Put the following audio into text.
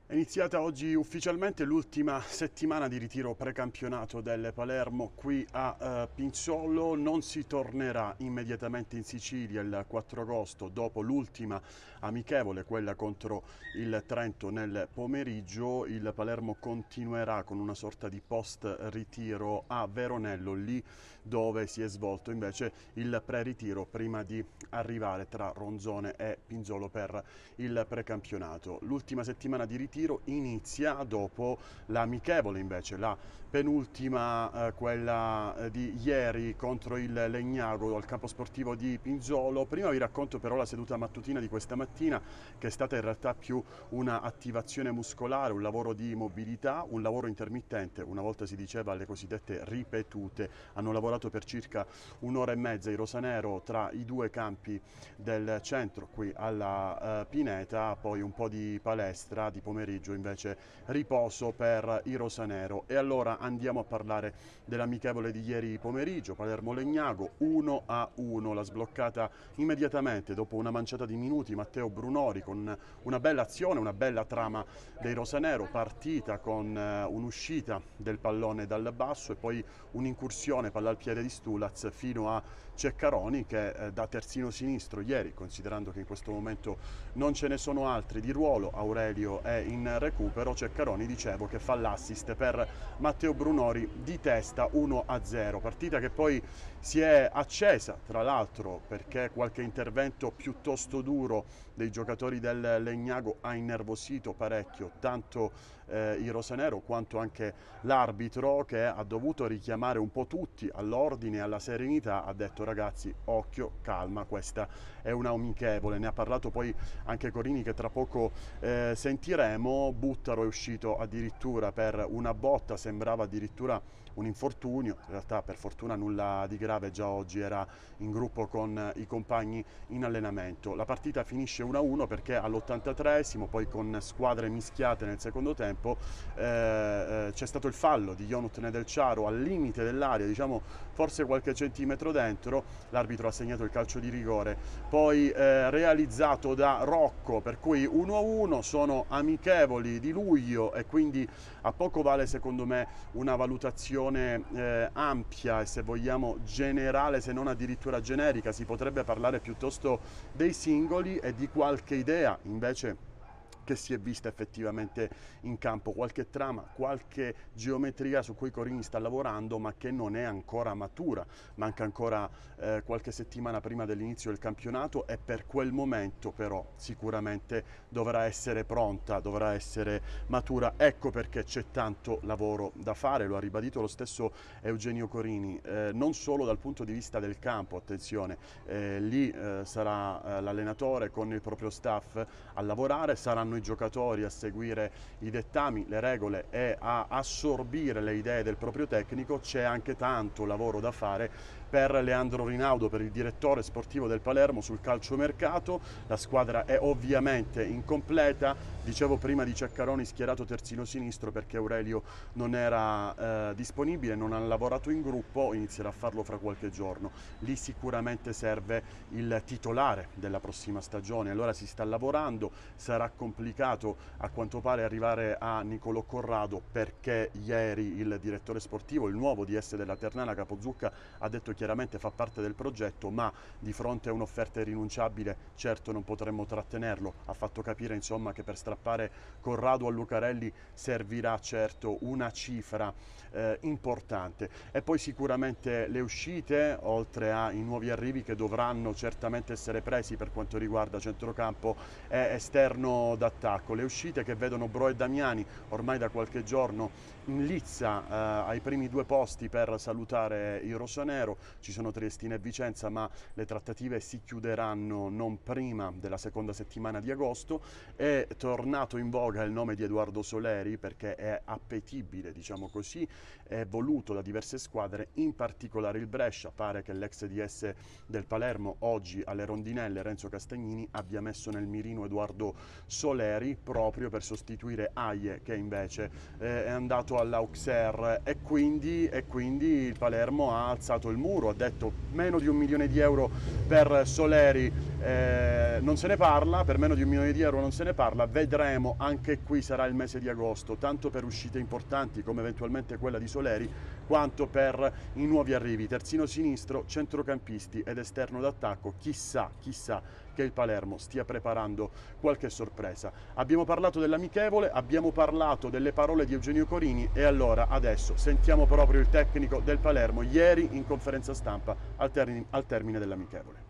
È iniziata oggi ufficialmente l'ultima settimana di ritiro precampionato del Palermo qui a Pinzolo. Non si tornerà immediatamente in Sicilia il 4 agosto dopo l'ultima amichevole, quella contro il Trento nel pomeriggio. Il Palermo continuerà con una sorta di post-ritiro a Veronello, lì dove si è svolto invece il pre-ritiro prima di arrivare tra Ronzone e Pinzolo per il precampionato. L'ultima settimana di ritiro inizia dopo l'amichevole invece, la penultima, quella di ieri contro il Legnago al campo sportivo di Pinzolo. Prima vi racconto però la seduta mattutina di questa mattina, che è stata in realtà più una attivazione muscolare, un lavoro di mobilità, un lavoro intermittente, una volta si diceva le cosiddette ripetute. Hanno lavorato per circa un'ora e mezza i rosanero tra i due campi del centro qui alla Pineta, poi un po' di palestra, di pomeriggio invece riposo per i rosanero. E allora andiamo a parlare dell'amichevole di ieri pomeriggio, Palermo-Legnago 1-1, la sbloccata immediatamente dopo una manciata di minuti Matteo Brunori con una bella azione, una bella trama dei rosanero, partita con un'uscita del pallone dal basso e poi un'incursione palla al piede di Stulaz fino a Ceccaroni che da terzino sinistro ieri, considerando che in questo momento non ce ne sono altri di ruolo, Aurelio è in recupero, Ceccaroni dicevo che fa l'assist per Matteo Brunori di testa 1-0, partita che poi si è accesa tra l'altro perché qualche intervento piuttosto duro dei giocatori del Legnago ha innervosito parecchio tanto i rosanero quanto anche l'arbitro, che ha dovuto richiamare un po' tutti all'ordine e alla serenità. Ha detto: ragazzi, occhio, calma, questa è una amichevole. Ne ha parlato poi anche Corini, che tra poco sentiremo. Buttaro è uscito addirittura per una botta, sembrava addirittura un infortunio, in realtà per fortuna nulla di grave, già oggi era in gruppo con i compagni in allenamento. La partita finisce 1-1 perché all'83esimo, poi con squadre mischiate nel secondo tempo, c'è stato il fallo di Ionut Nedelciaro al limite dell'area, diciamo forse qualche centimetro dentro. L'arbitro ha segnato il calcio di rigore, poi realizzato da Rocco, per cui 1-1. Sono amichevoli di luglio e quindi a poco vale secondo me una valutazione ampia e, se vogliamo, generale, se non addirittura generica. Si potrebbe parlare piuttosto dei singoli e di qualche idea invece che si è vista effettivamente in campo, qualche trama, qualche geometria su cui Corini sta lavorando ma che non è ancora matura. Manca ancora qualche settimana prima dell'inizio del campionato e per quel momento però sicuramente dovrà essere pronta, dovrà essere matura. Ecco perché c'è tanto lavoro da fare, lo ha ribadito lo stesso Eugenio Corini, non solo dal punto di vista del campo, attenzione, lì sarà l'allenatore con il proprio staff a lavorare, saranno i giocatori a seguire i dettami, le regole e a assorbire le idee del proprio tecnico. C'è anche tanto lavoro da fare per Leandro Rinaudo, per il direttore sportivo del Palermo, sul calciomercato. La squadra è ovviamente incompleta, dicevo prima di Ceccaroni schierato terzino sinistro perché Aurelio non era disponibile, non ha lavorato in gruppo, inizierà a farlo fra qualche giorno. Lì sicuramente serve il titolare della prossima stagione, allora si sta lavorando. Sarà complicato a quanto pare arrivare a Nicolò Corrado, perché ieri il direttore sportivo, il nuovo DS della Ternana, Capozucca, ha detto chiaramente fa parte del progetto, ma di fronte a un'offerta irrinunciabile certo non potremmo trattenerlo. Ha fatto capire insomma che per strappare Corrado a Lucarelli servirà certo una cifra importante. E poi sicuramente le uscite, oltre ai nuovi arrivi che dovranno certamente essere presi per quanto riguarda centrocampo e esterno d'attacco. Le uscite che vedono Bro e Damiani ormai da qualche giorno in lizza ai primi due posti per salutare il rosanero. Ci sono Triestina e Vicenza, ma le trattative si chiuderanno non prima della seconda settimana di agosto. È tornato in voga il nome di Edoardo Soleri perché è appetibile, diciamo così, è voluto da diverse squadre, in particolare il Brescia. Pare che l'ex DS del Palermo oggi alle rondinelle, Renzo Castagnini, abbia messo nel mirino Edoardo Soleri. Soleri proprio per sostituire Aie, che invece è andato all'Auxerre, e quindi il Palermo ha alzato il muro, ha detto meno di 1 milione di euro per Soleri, non se ne parla, per meno di 1 milione di euro non se ne parla, vedremo, anche qui sarà il mese di agosto, tanto per uscite importanti come eventualmente quella di Soleri, quanto per i nuovi arrivi, terzino sinistro, centrocampisti ed esterno d'attacco. Chissà che il Palermo stia preparando qualche sorpresa. Abbiamo parlato dell'amichevole, abbiamo parlato delle parole di Eugenio Corini, e allora adesso sentiamo proprio il tecnico del Palermo ieri in conferenza stampa al termine dell'amichevole.